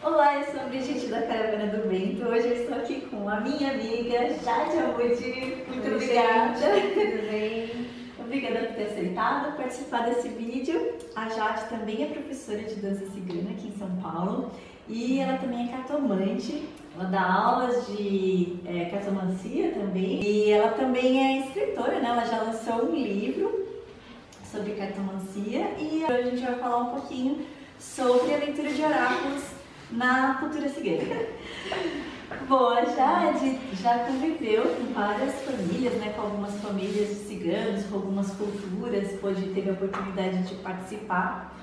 Olá, eu sou a Brigitte da Caravana do Vento. Hoje eu estou aqui com a minha amiga Jade Amudi. Muito obrigada. Tudo bem? Obrigada por ter aceitado participar desse vídeo. A Jade também é professora de dança cigana aqui em São Paulo e ela também é cartomante. Ela dá aulas de cartomancia também e ela também é escritora, né? Ela já lançou um livro sobre cartomancia e hoje a gente vai falar um pouquinho sobre a leitura de oráculos na cultura cigana. Bom, a Jade já conviveu com várias famílias, né, com algumas famílias de ciganos, com algumas culturas, hoje teve a oportunidade de participar.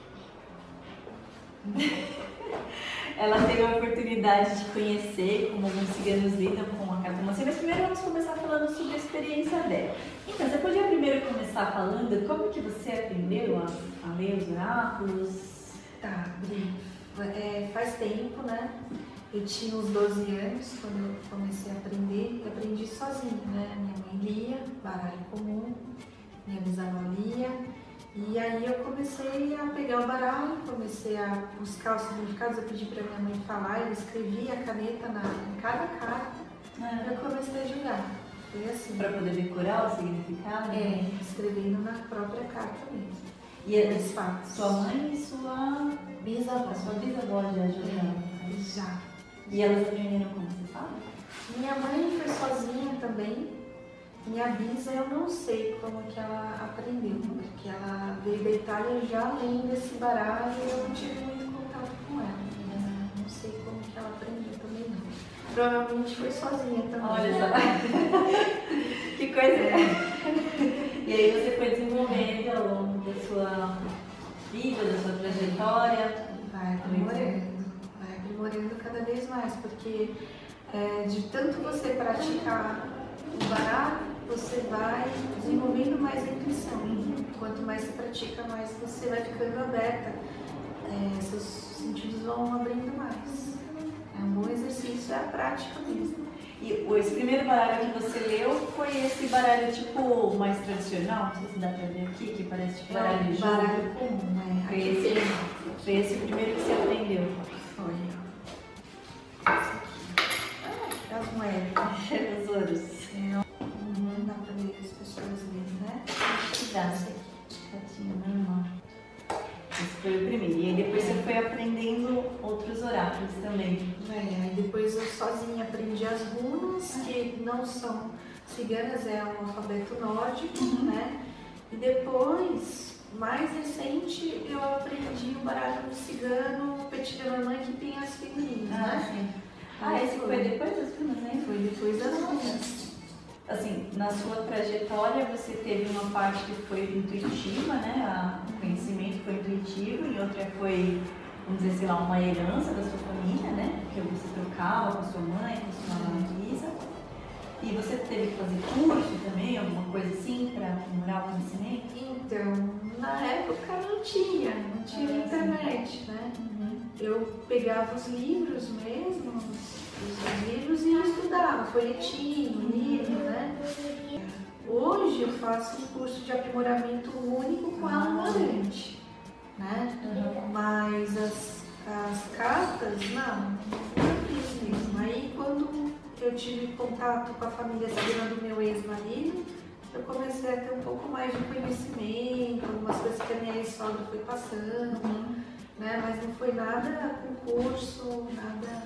Ela teve a oportunidade de conhecer como alguns ciganos lidam com a cartomancia, mas primeiro vamos começar falando sobre a experiência dela. Então, você podia primeiro começar falando como que você aprendeu a ler os oráculos? Tá, faz tempo, né? Eu tinha uns 12 anos quando eu comecei a aprender e aprendi sozinha, né? Minha mãe lia, baralho comum, minha bisavó lia. E aí eu comecei a pegar o baralho, comecei a buscar os significados, eu pedi para minha mãe falar, eu escrevi a caneta em cada carta e eu comecei a jogar. Foi assim. Para poder decorar o significado? Escrevendo na própria carta mesmo. E sua mãe e sua bisavó. Sua bisavó já ajudaram? Já. E elas aprenderam como você fala? Minha mãe foi sozinha também. Minha bisa, eu não sei como que ela aprendeu, porque ela veio da Itália já lendo esse baralho e eu não tive muito contato com ela. Não sei como que ela aprendeu também não. Provavelmente foi sozinha também. Olha só. Que coisa. E aí você foi desenvolvendo ao longo da sua vida, da sua trajetória? Vai aprimorando cada vez mais, porque de tanto você praticar o baralho, você vai desenvolvendo mais a intuição. Quanto mais você pratica, mais você vai ficando aberta. Seus sentidos vão abrindo mais. É um bom exercício, é a prática mesmo. E esse primeiro baralho que você leu foi esse baralho tipo mais tradicional? Não sei se dá pra ver aqui, que parece tipo baralho de jogo. Baralho comum, né? Foi esse o primeiro que você aprendeu? Foi. Esse aqui. As moedas. Os ouros. Dá pra ver as pessoas mesmo, né? Dá. Esse foi o primeiro. E aí depois você foi aprendendo outros oráculos também. Aí depois eu sozinha aprendi as runas, que não são ciganas, é um alfabeto nórdico, né? E depois, mais recente, eu aprendi o baralho cigano Petit Lenormand, que tem as figurinhas, né? Sim. Esse foi depois das runas, né? Foi depois das runas. Assim, na sua trajetória você teve uma parte que foi intuitiva, né? O conhecimento foi intuitivo, e outra foi, vamos dizer, sei lá, uma herança da sua família, né? Que você trocava com a sua mãe, com a sua bisa. E você teve que fazer curso também, alguma coisa assim, para aprimorar o conhecimento? Então, na época não tinha internet, né? Eu pegava os livros mesmo, os livros e estudava, folhetinho, livro, né? Hoje eu faço um curso de aprimoramento único com a Amarante, né? Mas as cartas, não fiz mesmo. Aí quando eu tive contato com a família cigana do meu ex-marido, eu comecei a ter um pouco mais de conhecimento, algumas coisas que a minha ex-sogra foi passando. Né? Mas não foi nada com curso, nada.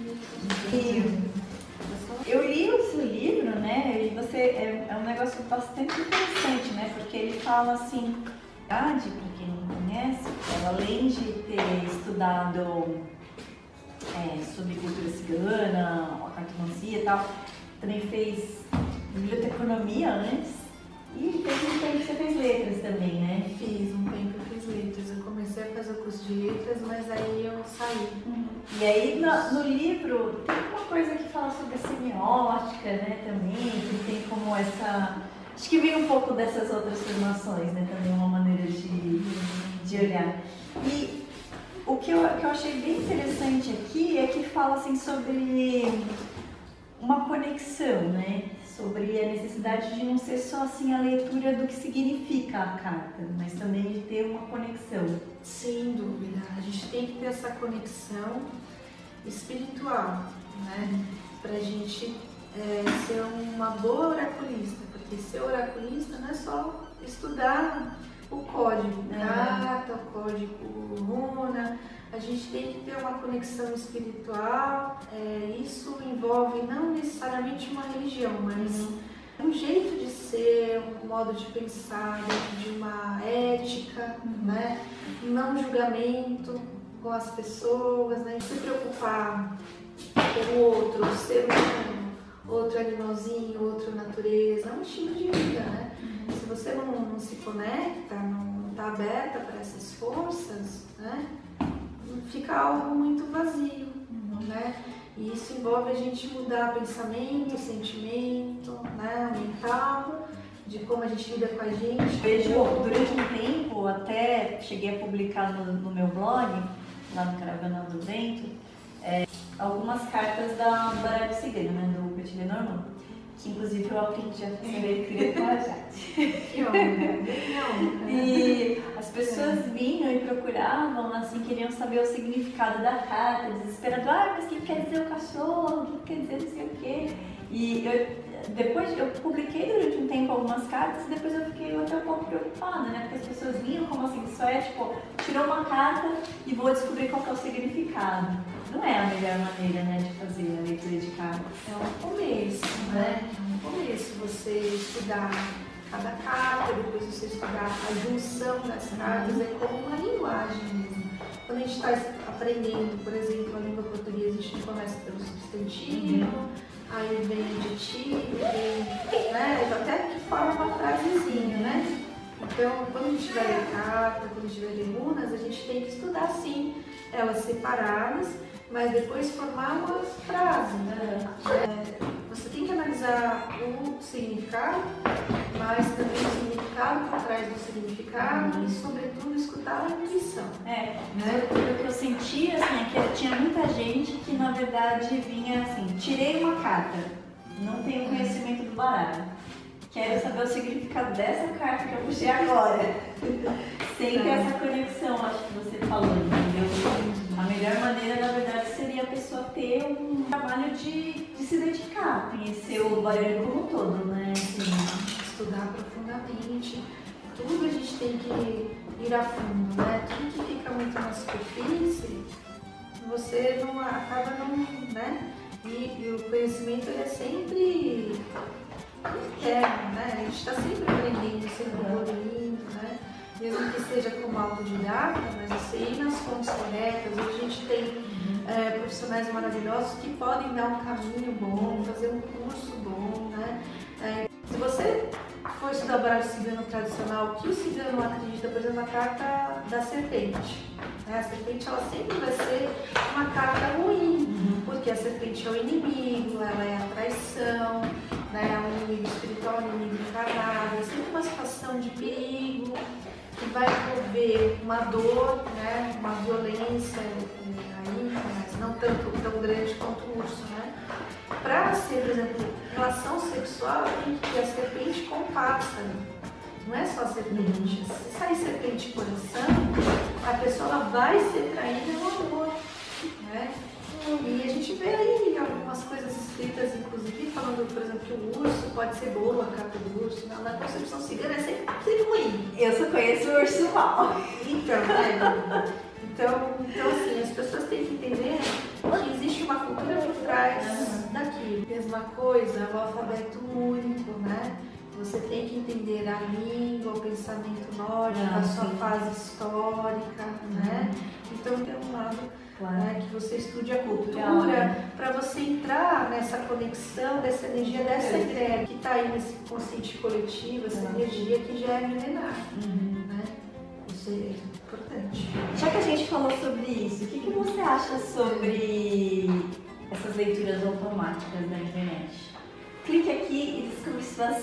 Eu li o seu livro, né? E você é um negócio bastante interessante, né? Porque ele fala assim, para quem não conhece, ela, além de ter estudado sobre cultura cigana, a cartomancia e tal, também fez biblioteconomia antes. E teve um tempo que você fez letras também, né? Fiz um tempo que eu fiz letras. Eu comecei a fazer o curso de letras, mas aí eu saí. E aí no livro tem uma coisa que fala sobre a semiótica, né, também, que tem como essa... Acho que vem um pouco dessas outras formações, né, também uma maneira de olhar. E o que eu achei bem interessante aqui é que fala assim sobre uma conexão, né, sobre a necessidade de não ser só assim a leitura do que significa a carta, mas também de ter uma conexão. Sem dúvida, a gente tem que ter essa conexão espiritual, né? Pra gente ser uma boa oraculista, porque ser oraculista não é só estudar o código carta, o código runa. A gente tem que ter uma conexão espiritual. Isso envolve não necessariamente uma religião, mas um jeito de ser, um modo de pensar, dentro de uma ética, né? Não julgamento com as pessoas, né? Se preocupar com o outro, o ser humano, outro animalzinho, outra natureza, é um estilo de vida, né? Se você não se conecta, não está aberta para essas forças, né? Fica algo muito vazio, né? E isso envolve a gente mudar pensamento, sentimento, né? O mental, de como a gente lida com a gente. Vejo durante um tempo, até cheguei a publicar no meu blog, lá no Caravana do Vento, algumas cartas do baralho cigano, né? Do Petit Lenormand, que inclusive eu aprendi a fazer leitura com a Jade. Que honra! E as pessoas vinham e procuravam, assim, queriam saber o significado da carta, desesperado, mas o que quer dizer o cachorro? O que quer dizer não sei o quê? E depois eu publiquei durante um tempo algumas cartas e depois eu fiquei até um pouco preocupada, né? Porque as pessoas vinham como assim, isso tipo, tirou uma carta e vou descobrir qual que é o significado. Não é a melhor maneira, né, de fazer a leitura de cartas. É um começo, né? É um começo você estudar cada carta, depois você estudar a junção das cartas, é como uma linguagem mesmo. Quando a gente está aprendendo, por exemplo, a língua portuguesa, a gente começa pelo substantivo, aí vem adjetivo, vem, né? Até que forma uma frasezinha, né? Então, quando a gente vai ler carta, quando a gente vai ler runas, a gente tem que estudar sim, elas separadas, mas depois formar uma frase, né? Você tem que analisar o significado, mas também o significado por trás do significado e, sobretudo, escutar a intuição. O que eu sentia, assim, é que tinha muita gente que, na verdade, vinha assim, tirei uma carta, não tenho conhecimento do baralho, quero saber o significado dessa carta que eu puxei agora. Sem ter essa conexão, acho que você falou, entendeu? A melhor maneira, na verdade, seria a pessoa ter um trabalho de se dedicar, conhecer o baralho como um todo, né? Assim, estudar profundamente. Tudo a gente tem que ir a fundo, né? Tudo que fica muito na superfície, você não acaba não, né? E o conhecimento ele é sempre interno, né? A gente está sempre aprendendo, sempre evoluindo, né? Mesmo que seja como autodidata, mas você ir nas fontes corretas. Hoje a gente tem profissionais maravilhosos que podem dar um caminho bom, fazer um curso bom, né? Se você for estudar o baralho cigano tradicional, o que o cigano acredita, por exemplo, na carta da serpente. A serpente ela sempre vai ser uma carta ruim, porque a serpente é o inimigo, ela é a traição, né? É um inimigo espiritual, um inimigo encarnado, é sempre uma situação de perigo, que vai envolver uma dor, né? Uma violência aí, mas não tão grande quanto o urso, né? Para ser, por exemplo, relação sexual, tem que ter a serpente com o pássaro. Não é só a serpente. Se sair serpente coração, a pessoa ela vai ser traída no amor, né? E a gente vê aí algumas coisas escritas, inclusive, falando, por exemplo, que o urso pode ser boa, a carta do urso. Na concepção cigana é sempre ruim. Eu só conheço o urso mal. Então, né? Então, assim, as pessoas têm que entender que existe uma cultura por trás daquilo. Mesma coisa, o alfabeto único, né? Você tem que entender a língua, o pensamento nórdico, a sua fase histórica, né? Então tem um lado né, que você estude a cultura para você entrar nessa conexão dessa energia, dessa ideia que está aí nesse consciente coletivo, essa energia que já é milenar, né? Isso é importante. Já que a gente falou sobre isso, o que você acha sobre essas leituras automáticas na internet? Clique aqui e descubra suas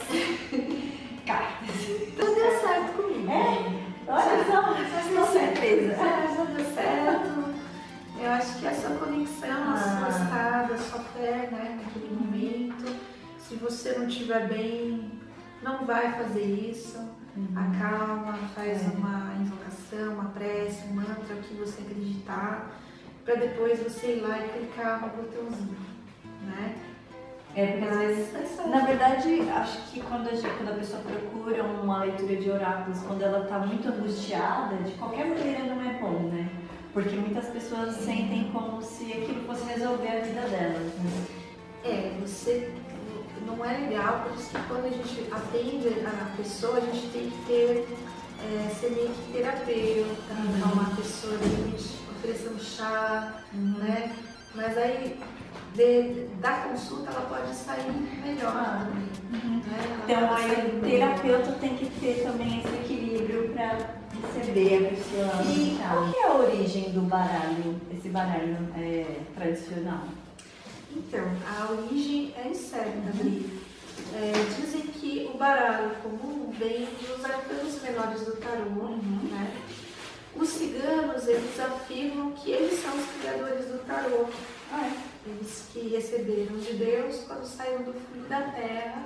cartas. Tudo deu certo comigo. Olha só, estou surpresa. Já deu certo. Eu acho que a sua conexão, o seu estado, a sua fé, né, naquele momento, Se você não estiver bem, não vai fazer isso. Acalma, faz uma invocação, uma prece, um mantra, o que você acreditar, para depois você ir lá e clicar no botãozinho, né? Porque às vezes, na verdade, acho que quando a pessoa procura uma leitura de oráculos, quando ela está muito angustiada, de qualquer maneira não é bom, né? Porque muitas pessoas sentem como se aquilo fosse resolver a vida delas, né? Você não é legal, por isso que quando a gente atende a pessoa, a gente tem que ter, ser meio que terapeuta, acalmar a pessoa, de repente oferecer um chá, né? Mas aí da consulta ela pode sair melhor também. Né? Então aí o terapeuta tem que ter também esse equilíbrio para receber a pessoa. E qual que é a origem do baralho, esse baralho tradicional? Então, a origem é incerta, Adri. Dizem que o baralho comum vem dos arcanos menores do tarô, né? Os ciganos, eles afirmam que eles são os criadores do tarô. Eles que receberam de Deus quando saíram do fundo da terra,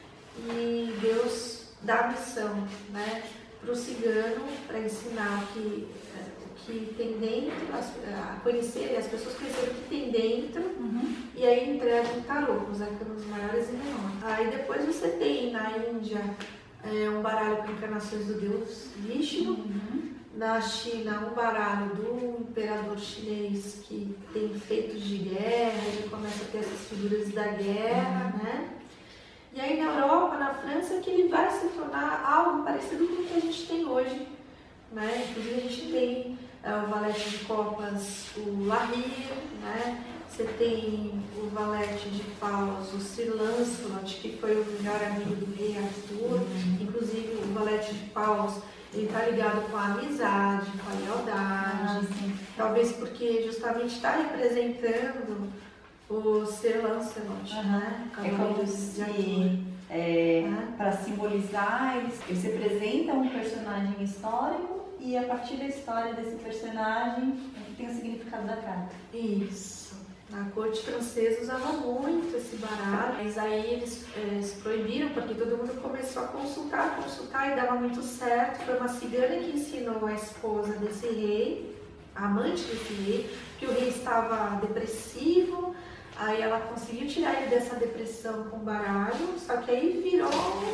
e Deus dá a missão, né, para o cigano, para ensinar que tem dentro, a conhecer, as pessoas conhecerem o que tem dentro, e aí entrega o tarô, os arcanos maiores e menores. Aí depois você tem na Índia um baralho com encarnações do deus Vishnu, na China um baralho do imperador chinês que tem feitos de guerra, ele começa a ter essas figuras da guerra, né? E aí na Europa, na França, que ele vai se tornar algo parecido com o que a gente tem hoje, né? Inclusive a gente tem o valete de copas, o Lahir, né? Você tem o valete de paus, o Sir Lancelot, que foi o melhor amigo do rei Arthur. Inclusive o valete de paus, ele está ligado com a amizade, com a lealdade. Talvez porque justamente está representando o Sir Lancelot, né? É como se, para simbolizar, eles representam um personagem histórico, e a partir da história desse personagem tem o significado da carta. Isso. Na corte francesa usava muito esse baralho, mas aí eles proibiram, porque todo mundo começou a consultar e dava muito certo. Foi uma cigana que ensinou a esposa desse rei, a amante desse rei, que o rei estava depressivo. Aí ela conseguiu tirar ele dessa depressão com o baralho, só que aí virou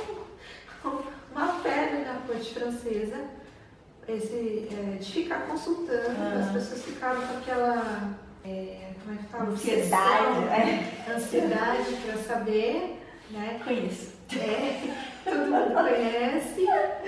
uma febre na corte francesa, de ficar consultando. As pessoas ficaram com aquela como é que fala? Ansiedade para saber, né? Conheço. Todo mundo conhece.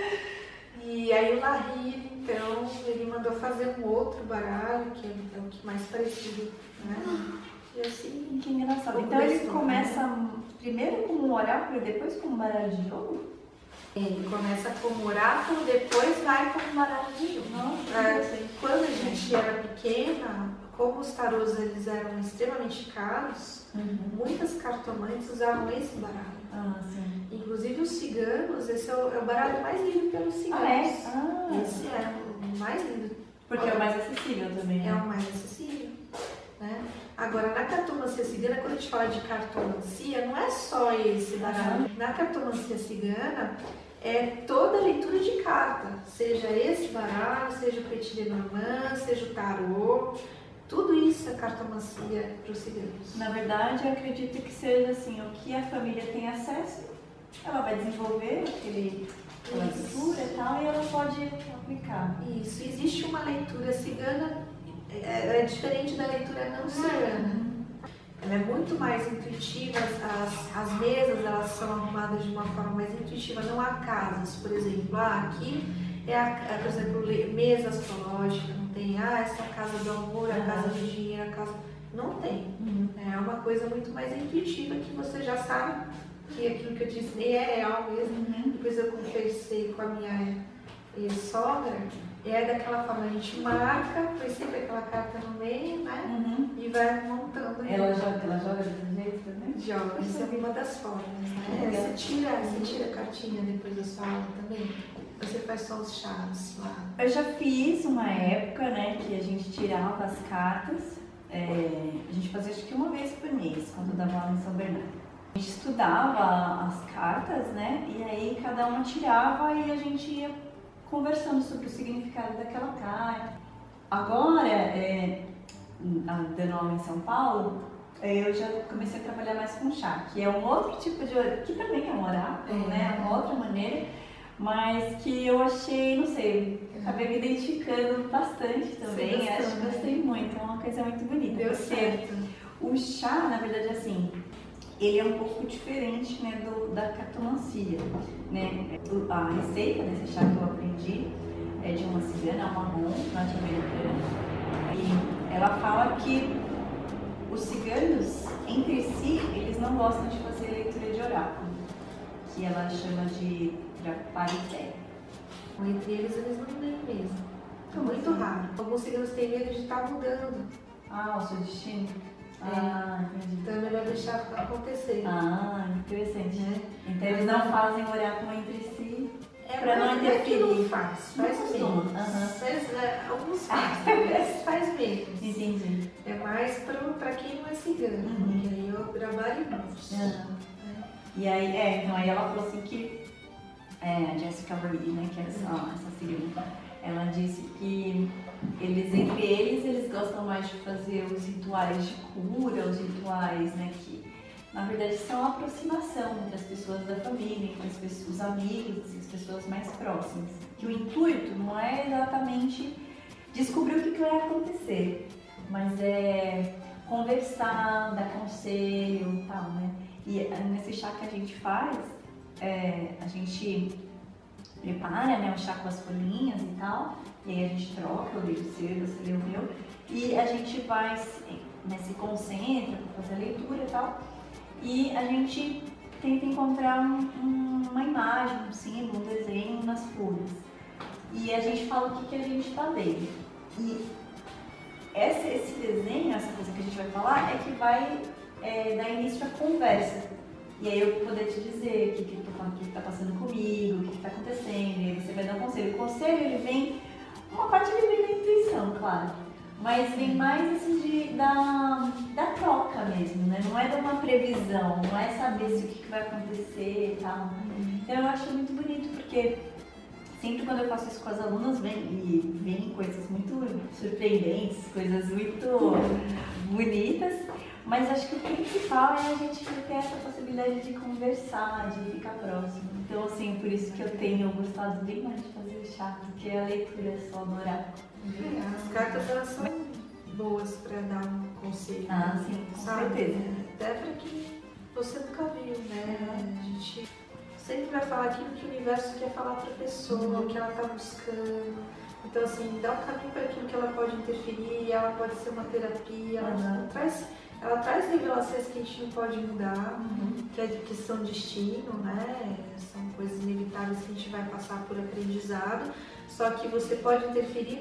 E aí o Lahir, então, ele mandou fazer um outro baralho, que é o que mais parecido, né? E assim, que engraçado. Então ele começa primeiro como um oráculo e depois como um baralho de jogo? Ele começa como oráculo, depois vai como baralho de jogo. Quando a gente era pequena, como os tarôs eles eram extremamente caros, muitas cartomantes usavam esse baralho. Inclusive os ciganos, esse é o baralho mais lido pelos ciganos. Esse é o mais lido. Porque é o mais acessível também, né? É o mais acessível, né? Agora, na cartomancia cigana, quando a gente fala de cartomancia, não é só esse baralho. Na cartomancia cigana, é toda a leitura de carta. Seja esse baralho, seja o Petit Lenormand, seja o tarô. Tudo isso é cartomancia para os ciganos. Na verdade, eu acredito que seja assim, o que a família tem acesso, ela vai desenvolver aquela leitura e tal, e ela pode aplicar. Isso, existe uma leitura cigana, é diferente da leitura não cigana. Ela é muito mais intuitiva, as mesas elas são arrumadas de uma forma mais intuitiva, não há casas, por exemplo, aqui por exemplo, mesa astrológica, não tem, essa é a casa do amor, a casa do dinheiro, a casa... Não tem. É uma coisa muito mais intuitiva, que você já sabe que aquilo que eu disse nem é real mesmo. Depois eu conversei com a minha sogra, daquela forma, a gente marca, põe sempre aquela carta no meio, né? E vai montando. Ela joga desse jeito também? Joga, isso é uma das formas, né? Você tira a cartinha depois da sua aula também? Você faz só os chaves lá? Eu já fiz uma época, né, que a gente tirava as cartas. A gente fazia acho que uma vez por mês, quando eu dava aula em São Bernardo. A gente estudava as cartas, né? E aí cada uma tirava e a gente ia conversando sobre o significado daquela carta. Agora, dando aula em São Paulo, eu já comecei a trabalhar mais com chá, que é um outro tipo de oráculo, que também é um oráculo, né? Uma outra maneira, mas que eu achei, não sei, acabei me identificando bastante também. Acho que gostei muito, é uma coisa muito bonita. Deu certo. O chá, na verdade, assim, ele é um pouco diferente, né, da cartomancia, né? A receita desse chá que eu aprendi é de uma cigana, uma marrom, norte-americana, e ela fala que os ciganos, entre si, eles não gostam de fazer leitura de oráculo, que ela chama de parité. Entre eles não leem mesmo. É muito raro. Alguns ciganos têm medo de estar mudando. O seu destino? Entendi. Então é melhor deixar acontecer. Interessante. Então eles não fazem oráculo entre si para não interferir. interferir. Não faz menos. Alguns faz menos. Entendi. É mais para quem não é cigano, porque aí eu trabalho menos. E aí, então aí ela falou assim que a Jessica Reed, né, que é essa cigana, ela disse que entre eles gostam mais de fazer os rituais de cura, os rituais, né, que na verdade são a aproximação entre as pessoas da família, entre os amigos, as pessoas mais próximas. Que o intuito não é exatamente descobrir o que vai acontecer, mas é conversar, dar conselho e tal, né? E nesse chá que a gente faz, a gente prepara, né, o chá com as folhinhas e tal, e aí a gente troca, eu leio o seu, você lê o meu, e a gente vai, né, se concentra para fazer a leitura e tal, e a gente tenta encontrar uma imagem, um símbolo, um desenho nas folhas. E a gente fala o que a gente está vendo. E esse desenho, essa coisa que a gente vai falar, é que vai dar início à conversa. E aí eu poder te dizer o que está passando comigo, o que está acontecendo, e aí você vai dar um conselho. O conselho, ele vem, uma parte ele vem da intuição, claro, mas vem mais assim da troca mesmo, né? Não é de uma previsão, não é saber se o que vai acontecer e tal. Então eu acho muito bonito, porque sempre quando eu faço isso com as alunas, vem coisas muito surpreendentes, coisas muito bonitas, mas acho que o principal é a gente ter essa possibilidade de conversar, de ficar próximo. Então, assim, por isso que eu tenho gostado bem mais de fazer o chá, porque a leitura é só no oráculo. As cartas, elas são boas para dar um conselho. Sim, com certeza. Até para quem você nunca viu, né? A gente sempre vai falar aquilo que o universo quer falar para a pessoa, o que ela está buscando. Então, assim, dá um caminho para aquilo que ela pode interferir, ela pode ser uma terapia, ela traz revelações que a gente não pode mudar, que são destino, né? São coisas inevitáveis que a gente vai passar por aprendizado, só que você pode interferir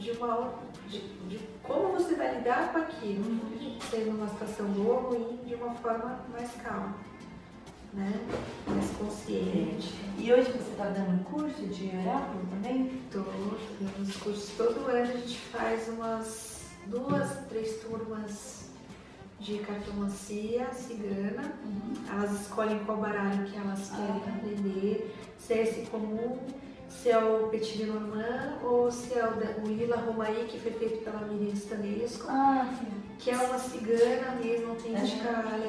de como você vai lidar com aquilo, sendo uma situação boa ou ruim, de uma forma mais calma, né? Mais consciente. E hoje você está dando um curso de oráculo também? Estou dando os cursos. Todo ano a gente faz umas 2, 3 turmas de cartomancia cigana. Elas escolhem qual baralho que elas querem aprender, se é esse comum, se é o Petit Lenormand ou se é o Lila Romaí, que foi feito pela Miriam Stanesco, que é uma cigana mesmo, autêntica,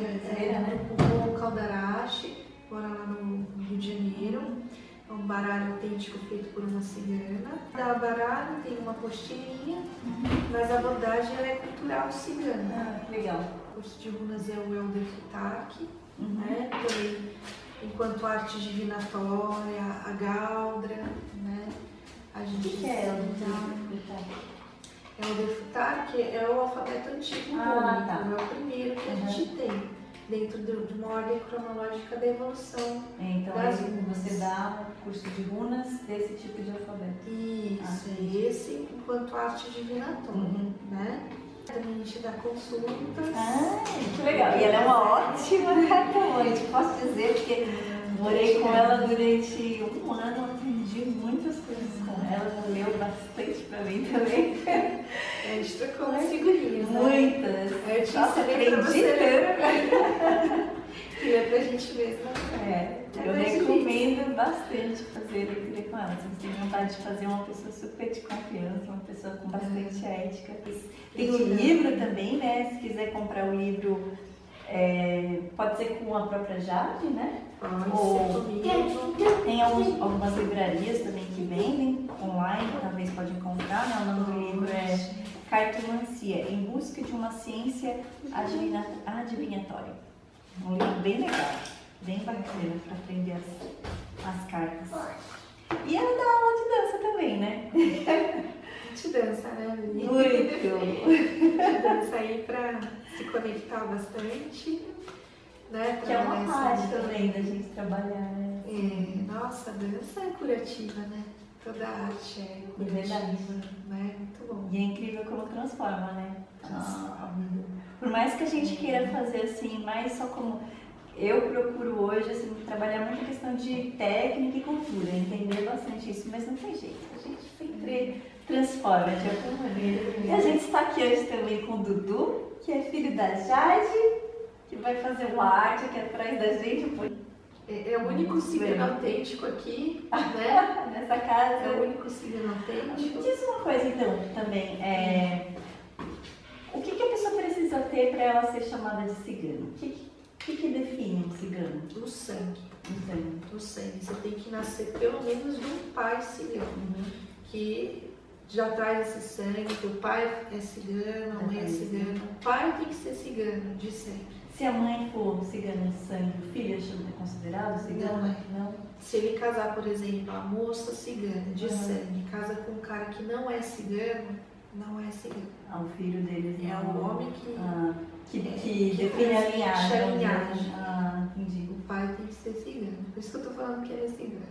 o Caldarache, mora lá no Rio de Janeiro. É um baralho autêntico feito por uma cigana. Cada baralho tem uma postilhinha, mas a abordagem ela é cultural cigana. Que legal. O curso de runas é o Elder Futaki, né? Também, enquanto arte divinatória, a Galdra, né? A gente O que é Elder Futaki? Elder Futaki é o alfabeto antigo único, é o primeiro que a gente tem dentro de uma ordem cronológica da evolução. Então das aí runas. você dá um curso de runas desse tipo de alfabeto. Isso, é esse enquanto arte divinatória, né? Também a gente dá consultas. Que legal. E ela é uma ótima cartomante, posso dizer, porque morei com ela durante um ano, aprendi muitas coisas com ela, ela leu bastante pra mim também. A gente trocou umas figurinhas, né? Muitas. Eu te Nossa, ensinei pra aprendi você ler. E é pra gente mesma. Eu recomendo bastante fazer leitura com ela. Se você tem vontade de fazer uma pessoa super de confiança, uma pessoa com bastante ética. Tem o livro também, né? Se quiser comprar o livro, pode ser com a própria Jade, né? Ou tem algumas livrarias também que vendem online, talvez pode encontrar, né? O nome do livro é Cartomancia, em busca de uma ciência adivinhatória. Um livro bem legal, bem bacana para aprender as cartas. E ela dá aula de dança também, né? De dança, né, menina? Muito! De dança aí para se conectar bastante, né? Que é uma parte também da gente trabalhar, né? Nossa, a dança é curativa, né? Toda arte é curativa, né? Muito bom. E é incrível como transforma, né? Por mais que a gente queira fazer assim, mais só como eu procuro hoje, assim, trabalhar muito a questão de técnica e cultura, entender bastante isso, mas não tem jeito, a gente sempre transforma de alguma maneira. E a gente está aqui hoje também com o Dudu, que é filho da Jade, que vai fazer uma arte aqui atrás da gente. É o único cigano autêntico aqui, né? Nessa casa. É o único cigano autêntico. Diz uma coisa então, também, o que a pessoa precisa ter para ela ser chamada de cigano? O que define um cigano? O sangue. O sangue. Você tem que nascer pelo menos de um pai cigano, que já traz esse sangue, que o pai é cigano, a mãe é cigana. O pai tem que ser cigano de sangue. Se a mãe for cigana de sangue, o filho é considerado cigano? Não. Se ele casar, por exemplo, a moça cigana de sangue, casa com um cara que não é cigano, não é cigano. O filho deles é o homem que define a linhagem. Entendi. O pai tem que ser cigano. Por isso que eu tô falando que ele é cigano.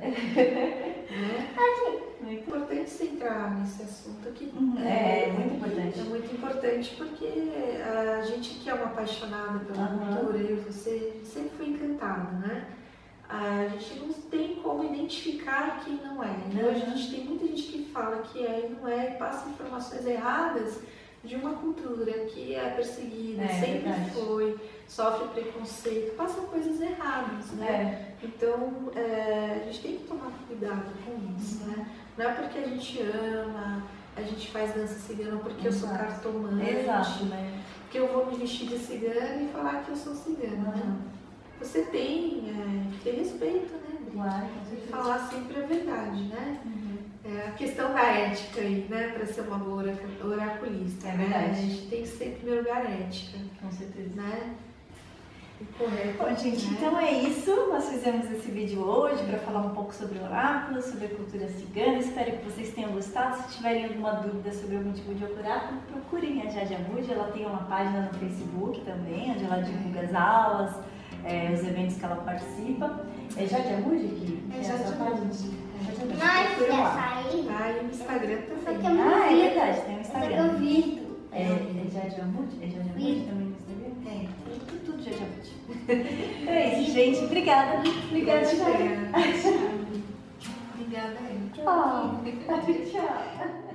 Né? É importante você entrar nesse assunto aqui. É muito importante. É muito importante porque a gente que é uma apaixonada pela cultura, eu e você, sempre foi encantada, né? A gente não tem como identificar quem não é. Né? Hoje a gente tem muita gente que fala que é e não é, e passa informações erradas de uma cultura que é perseguida, sempre foi, sofre preconceito, passa coisas erradas, né? Então, a gente tem que tomar cuidado com isso, né? Não é porque a gente ama, a gente faz dança cigana porque eu sou cartomante, porque eu vou me vestir de cigana e falar que eu sou cigana, né? Você tem que ter respeito, né? Claro, e falar sempre a verdade, né? A questão da ética aí, né? Para ser uma boa oraculista. É verdade. A gente tem que ser, em primeiro lugar, ética. Com certeza. Né? Correto. Bom, gente, então é isso. Nós fizemos esse vídeo hoje para falar um pouco sobre oráculos, sobre a cultura cigana. Espero que vocês tenham gostado. Se tiverem alguma dúvida sobre algum tipo de oráculo, procurem a Jade Amude. Ela tem uma página no Facebook também, onde ela divulga as aulas, os eventos que ela participa. É Jade Amude aqui? É Jade Amude. Nós quer sair. E no Instagram também. É verdade, tem um Instagram. Eu vi. É Jade Amude? É Jade Amude também no Instagram? Tudo Jade Amude. Então é isso, gente. Obrigada. Obrigada, Jade. Obrigada aí. Tchau.